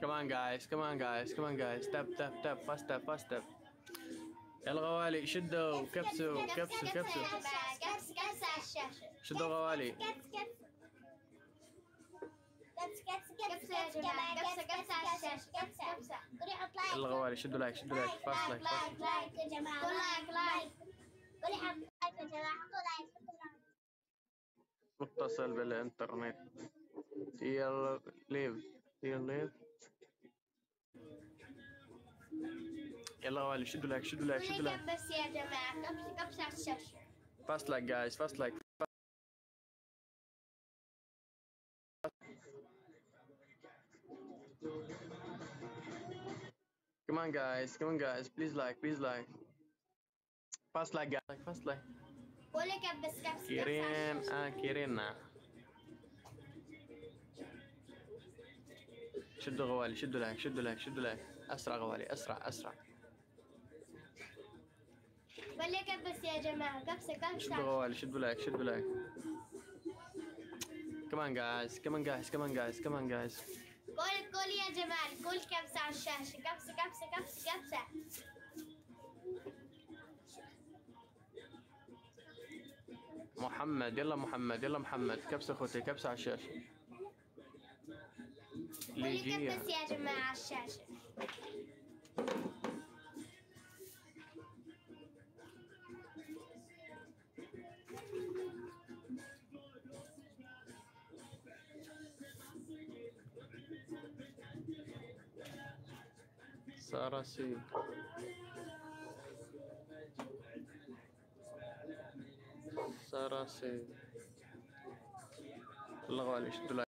Come on guys, come on guys, come on guys. Tap, tap, tap, fast tap, fast tap. يلا غوالي شدوا كبسوا كبسوا كبسوا. كبس على الشاشة. شدوا غوالي. كبسة يا جماعة، كبسة على الشاشة، كبسة. يلا غوالي شدوا لايك، شدوا لايك، فاست لايك، فاست. لايك يا جماعة، لايك. قولي حط لايك يا جماعة، حطوا لايك. متصل بالإنترنت. يلا ليف، يلا ليف. يلا غوالي شدوا لايك، شدوا لايك، شدوا لايك. بس يا جماعة، كبسة على الشاشة. Fast like guys, fast like. Come on guys, please like. Fast like guys, fast like. قولي كبس كيرين كيرينا. شدوا غوالي، شدوا لايك، شدوا لايك، شدوا لايك. أسرع غوالي، أسرع أسرع. قولي كبس يا جماعة، كبسة. شدوا غوالي، شدوا لايك، شدوا لايك. Come on guys, come on guys, come on guys, come on guys. قولي يا جمال، قول كبسة على الشاشة، كبسة. محمد يلا محمد، يلا محمد. كبسة أخوتي، كبسة على الشاشة. قولي كبس يا جماعة على الشاشة. سارسي. يلا غوالي شدوا